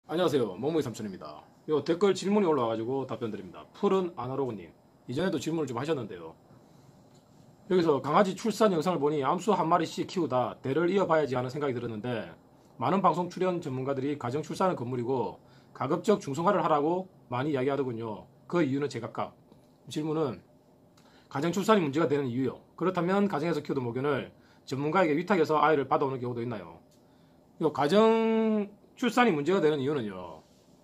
안녕하세요. 멍멍이 삼촌입니다. 요 댓글 질문이 올라와가지고 답변 드립니다. 푸른 아나로그님. 이전에도 질문을 좀 하셨는데요. 여기서 강아지 출산 영상을 보니 암수 한 마리씩 키우다 대를 이어봐야지 하는 생각이 들었는데, 많은 방송 출연 전문가들이 가정 출산은 건물이고 가급적 중성화를 하라고 많이 이야기하더군요. 그 이유는 제각각. 질문은 가정 출산이 문제가 되는 이유요. 그렇다면 가정에서 키우던 모견을 전문가에게 위탁해서 아이를 받아오는 경우도 있나요? 요 가정 출산이 문제가 되는 이유는요,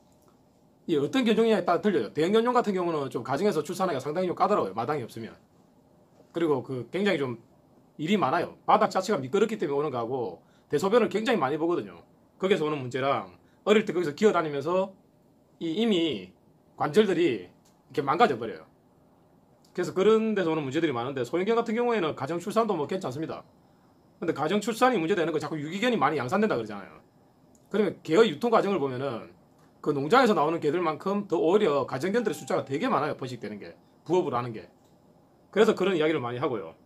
이 어떤 견종에 따라 틀려요. 대형견종 같은 경우는 좀 가정에서 출산하기가 상당히 좀 까다로워요. 마당이 없으면. 그리고 굉장히 좀 일이 많아요. 바닥 자체가 미끄럽기 때문에 오는 거하고, 대소변을 굉장히 많이 보거든요. 거기서 오는 문제랑, 어릴 때 거기서 기어다니면서 이미 관절들이 이렇게 망가져 버려요. 그래서 그런 데서 오는 문제들이 많은데, 소형견 같은 경우에는 가정 출산도 뭐 괜찮습니다. 근데 가정 출산이 문제되는 거, 자꾸 유기견이 많이 양산된다 그러잖아요. 그러면 개의 유통 과정을 보면은 그 농장에서 나오는 개들만큼 더 오히려 가정견들의 숫자가 되게 많아요. 번식되는 게, 부업을 하는 게. 그래서 그런 이야기를 많이 하고요.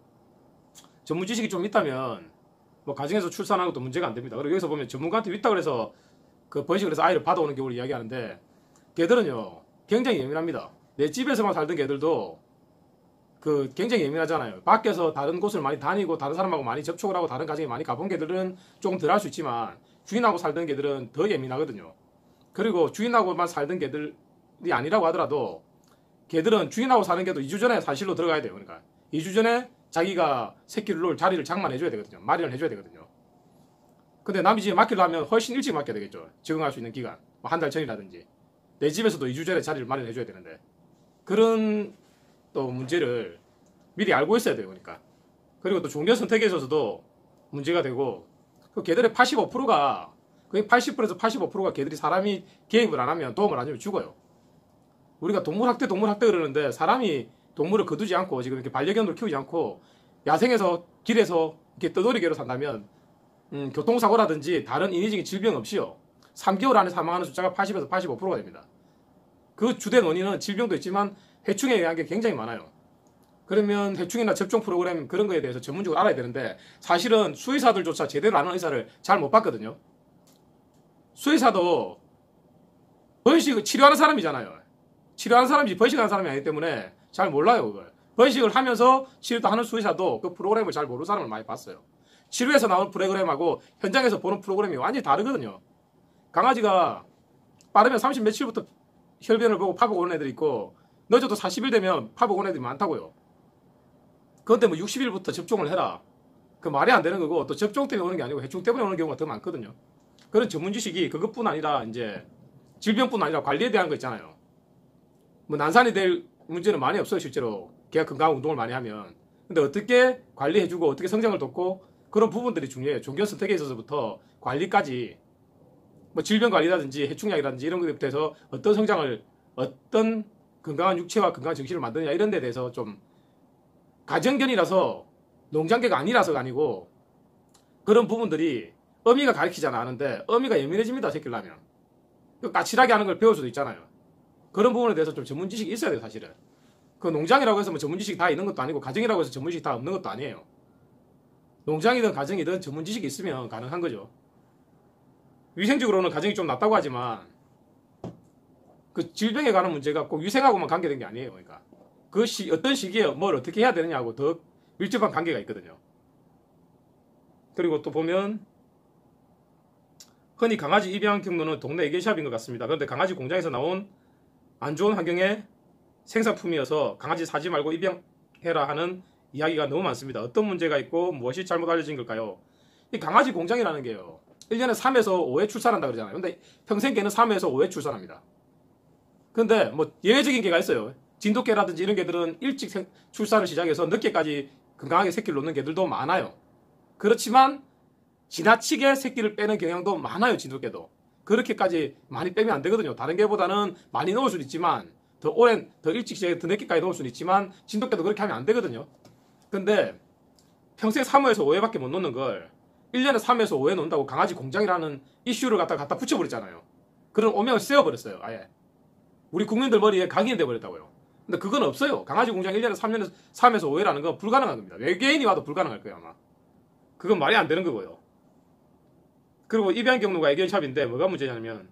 전문 지식이 좀 있다면 뭐 가정에서 출산하는 것도 문제가 안 됩니다. 그리고 여기서 보면 전문가한테 위탁을 해서 그 번식을 해서 아이를 받아오는 경우를 이야기하는데, 개들은요 굉장히 예민합니다. 내 집에서만 살던 개들도 굉장히 예민하잖아요. 밖에서 다른 곳을 많이 다니고 다른 사람하고 많이 접촉을 하고 다른 가정에 많이 가본 개들은 조금 덜 할 수 있지만, 주인하고 살던 개들은 더 예민하거든요. 그리고 주인하고만 살던 개들이 아니라고 하더라도, 개들은 주인하고 사는 개도 2주 전에 사실로 들어가야 돼요. 그러니까 2주 전에 자기가 새끼를 놓을 자리를 장만해줘야 되거든요. 마련을 해줘야 되거든요. 근데 남의 집에 맡기려면 훨씬 일찍 맡겨야 되겠죠. 적응할 수 있는 기간, 뭐 한 달 전이라든지. 내 집에서도 2주 전에 자리를 마련해줘야 되는데, 그런 또 문제를 미리 알고 있어야 돼요. 그러니까. 그리고 또 종견 선택에 있어서도 문제가 되고, 그 개들의 85%가, 거의 80%에서 85%가 개들이 사람이 개입을 안 하면, 도움을 안 주면 죽어요. 우리가 동물학대 그러는데, 사람이 동물을 거두지 않고 지금 이렇게 반려견으로 키우지 않고 야생에서 길에서 이렇게 떠돌이개로 산다면, 교통사고라든지 다른 인위적인 질병 없이요 3개월 안에 사망하는 숫자가 80에서 85%가 됩니다. 그 주된 원인은 질병도 있지만 해충에 의한 게 굉장히 많아요. 그러면 해충이나 접종 프로그램 그런 거에 대해서 전문적으로 알아야 되는데, 사실은 수의사들조차 제대로 아는 의사를 잘 못 봤거든요. 수의사도 번식을 치료하는 사람이잖아요. 치료하는 사람이지 번식하는 사람이 아니기 때문에 잘 몰라요. 그걸 번식을 하면서 치료도 하는 수의사도 그 프로그램을 잘 모르는 사람을 많이 봤어요. 치료에서 나오는 프로그램하고 현장에서 보는 프로그램이 완전히 다르거든요. 강아지가 빠르면 30 며칠부터 혈변을 보고 파복 오는 애들이 있고, 늦어도 40일 되면 파복 오는 애들이 많다고요. 그런데 뭐 60일부터 접종을 해라, 그 말이 안 되는 거고, 또 접종 때문에 오는 게 아니고 해충 때문에 오는 경우가 더 많거든요. 그런 전문 지식이 그것뿐 아니라, 이제 질병뿐 아니라 관리에 대한 거 있잖아요. 뭐 난산이 될 문제는 많이 없어요. 실제로 개가 건강한 운동을 많이 하면. 근데 어떻게 관리해주고 어떻게 성장을 돕고, 그런 부분들이 중요해요. 종견 선택에 있어서부터 관리까지, 뭐 질병 관리라든지 해충약이라든지 이런 것부터 해서 어떤 성장을, 어떤 건강한 육체와 건강한 정신을 만드느냐, 이런 데 대해서 좀, 가정견이라서 농장개가 아니라서가 아니고, 그런 부분들이 어미가 가르치잖아 하는데, 어미가 예민해집니다. 새끼를 낳으면. 까칠하게 하는 걸 배울 수도 있잖아요. 그런 부분에 대해서 좀 전문 지식이 있어야 돼요. 사실은 그 농장이라고 해서 뭐 전문 지식이 다 있는 것도 아니고, 가정이라고 해서 전문 지식이 다 없는 것도 아니에요. 농장이든 가정이든 전문 지식이 있으면 가능한 거죠. 위생적으로는 가정이 좀 낫다고 하지만, 그 질병에 관한 문제가 꼭 위생하고만 관계된 게 아니에요. 그러니까 어떤 시기에 뭘 어떻게 해야 되느냐고 더 밀접한 관계가 있거든요. 그리고 또 보면, 흔히 강아지 입양 경로는 동네 애견샵인 것 같습니다. 그런데 강아지 공장에서 나온 안 좋은 환경의 생산품이어서 강아지 사지 말고 입양해라 하는 이야기가 너무 많습니다. 어떤 문제가 있고 무엇이 잘못 알려진 걸까요? 이 강아지 공장이라는 게요, 1년에 3에서 5회 출산한다 그러잖아요. 근데 평생 개는 3에서 5회 출산합니다. 근데 뭐 예외적인 개가 있어요. 진돗개라든지 이런 개들은 일찍 출산을 시작해서 늦게까지 건강하게 새끼를 놓는 개들도 많아요. 그렇지만 지나치게 새끼를 빼는 경향도 많아요. 진돗개도 그렇게까지 많이 빼면 안 되거든요. 다른 개보다는 많이 넣을 수는 있지만, 더 오랜, 더 일찍 시작해 더 늦게까지 넣을 수는 있지만, 진돗개도 그렇게 하면 안 되거든요. 근데 평생 3회에서 5회밖에 못 놓는 걸 1년에 3회에서 5회 놓는다고 강아지 공장이라는 이슈를 갖다 붙여버렸잖아요. 그런 오명을 씌워버렸어요. 아예 우리 국민들 머리에 각인이 돼버렸다고요. 근데 그건 없어요. 강아지 공장 1년에 3에서 5회라는 건 불가능한 겁니다. 외계인이 와도 불가능할 거예요 아마. 그건 말이 안 되는 거고요. 그리고 입양 경로가 애견샵인데 뭐가 문제냐면,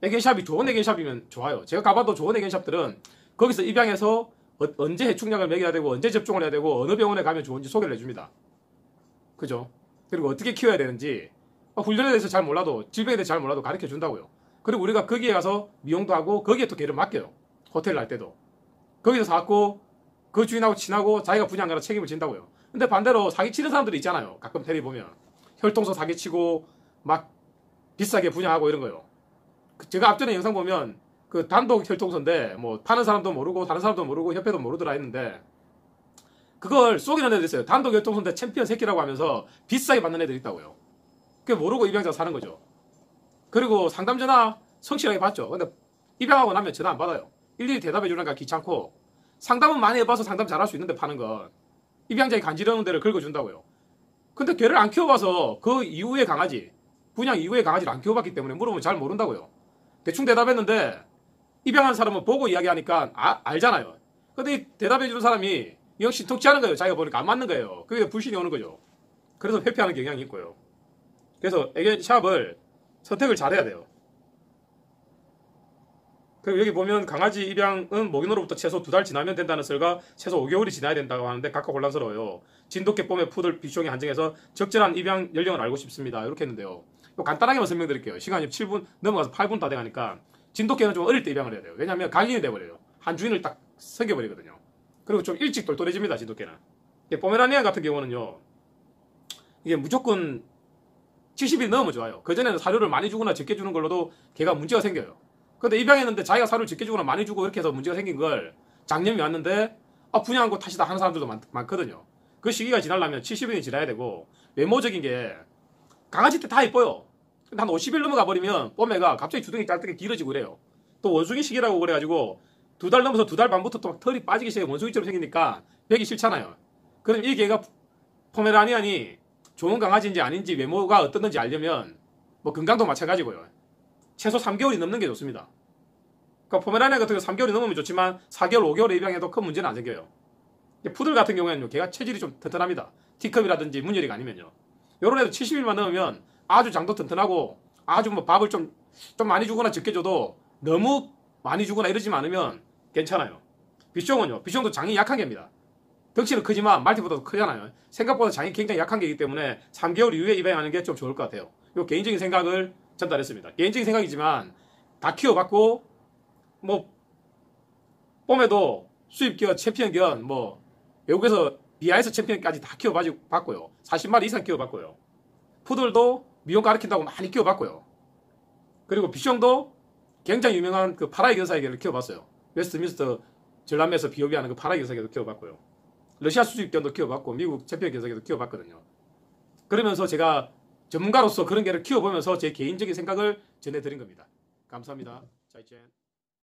애견샵이 좋은 애견샵이면 좋아요. 제가 가봐도 좋은 애견샵들은 거기서 입양해서 언제 해충약을 먹여야 되고 언제 접종을 해야 되고 어느 병원에 가면 좋은지 소개를 해줍니다. 그죠? 그리고 어떻게 키워야 되는지 훈련에 대해서 잘 몰라도 질병에 대해서 잘 몰라도 가르쳐 준다고요. 그리고 우리가 거기에 가서 미용도 하고 거기에 또 개를 맡겨요. 호텔을 할 때도. 거기서 사갖고 그 주인하고 친하고 자기가 분양가라 책임을 진다고요. 근데 반대로 사기치는 사람들이 있잖아요. 가끔 텔레비 보면 혈통소 사기치고 막 비싸게 분양하고 이런 거요. 제가 앞전에 영상 보면 그 단독 혈통소인데 뭐 파는 사람도 모르고 다른 사람도 모르고 협회도 모르더라 했는데 그걸 속이는 애들 있어요. 단독 혈통소인데 챔피언 새끼라고 하면서 비싸게 받는 애들 있다고요. 그게 모르고 입양자 사는 거죠. 그리고 상담 전화 성실하게 받죠. 근데 입양하고 나면 전화 안 받아요. 일일이 대답해 주는가 귀찮고 상담은 많이 해봐서 상담 잘할 수 있는데 파는 건 입양자의 간지러운 데를 긁어준다고요. 근데 걔를 안 키워봐서 그 이후의 강아지 분양 이후의 강아지를 안 키워봤기 때문에 물어보면 잘 모른다고요. 대충 대답했는데 입양한 사람은 보고 이야기하니까 알잖아요. 근데 이 대답해주는 사람이 영 신통치 않은 거예요. 자기가 보니까 안 맞는 거예요. 그게 불신이 오는 거죠. 그래서 회피하는 경향이 있고요. 그래서 애견샵을 선택을 잘해야 돼요. 그리고 여기 보면 강아지 입양은 목인으로부터 최소 2달 지나면 된다는 썰과 최소 5개월이 지나야 된다고 하는데 각각 혼란스러워요. 진돗개 뽐의 푸들 비숑이 한정해서 적절한 입양 연령을 알고 싶습니다. 이렇게 했는데요. 간단하게만 설명드릴게요. 시간이 7분 넘어가서 8분 다 돼가니까 진돗개는 좀 어릴 때 입양을 해야 돼요. 왜냐하면 각인이 돼버려요. 한 주인을 딱 섬겨버리거든요. 그리고 좀 일찍 똘똘해집니다. 진돗개는. 포메라니안 같은 경우는요. 이게 무조건 70일 넘으면 좋아요. 그전에는 사료를 많이 주거나 적게 주는 걸로도 걔가 문제가 생겨요. 근데 입양했는데 자기가 사료를 적게 주거나 많이 주고 이렇게 해서 문제가 생긴 걸 장염이 왔는데 분양한 거 탓이다 하는 사람들도 많거든요. 그 시기가 지나려면 70일이 지나야 되고 외모적인 게 강아지 때 다 이뻐요. 근데 한 50일 넘어가 버리면 뽀매가 갑자기 주둥이 짤뜨게 길어지고 그래요. 또 원숭이 시기라고 그래가지고 2달 넘어서 2달 반부터 또 막 털이 빠지기 시작해 원숭이처럼 생기니까 배기 싫잖아요. 그럼 이 개가 포메라니안이 좋은 강아지인지 아닌지 외모가 어떻는지 알려면 뭐 건강도 마찬가지고요. 최소 3개월이 넘는 게 좋습니다. 그러니까 포메라니안 같은 경우 3개월이 넘으면 좋지만 4개월, 5개월에 입양해도 큰 문제는 안 생겨요. 푸들 같은 경우에는 걔가 체질이 좀 튼튼합니다. T컵이라든지 문열이가 아니면요. 요런 애도 70일만 넘으면 아주 장도 튼튼하고 아주 뭐 밥을 좀 많이 주거나 적게 줘도 너무 많이 주거나 이러지 않으면 괜찮아요. 비숑은요. 비숑도 장이 약한 개입니다. 덩치는 크지만 말티보다도 크잖아요. 생각보다 장이 굉장히 약한 개이기 때문에 3개월 이후에 입양하는 게 좀 좋을 것 같아요. 요 개인적인 생각을 전달했습니다. 개인적인 생각이지만 다 키워봤고 뭐 뽐에도 수입견, 챔피언견 뭐 외국에서 비하에서 챔피언까지 다 키워봤고요. 40마리 이상 키워봤고요. 푸들도 미용 가르친다고 많이 키워봤고요. 그리고 비숑도 굉장히 유명한 그 파라이 견사의 개를 키워봤어요. 웨스트민스터 전람회에서 비오비하는 그 파라이 견사의 개도 키워봤고요. 러시아 수입견도 키워봤고 미국 챔피언 견사의 개도 키워봤거든요. 그러면서 제가 전문가로서 그런 개를 키워보면서 제 개인적인 생각을 전해드린 겁니다. 감사합니다. 자이첸.